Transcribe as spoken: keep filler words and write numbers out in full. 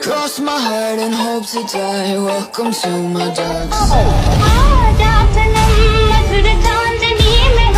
Cross my heart and hope to die. Welcome to my dark side.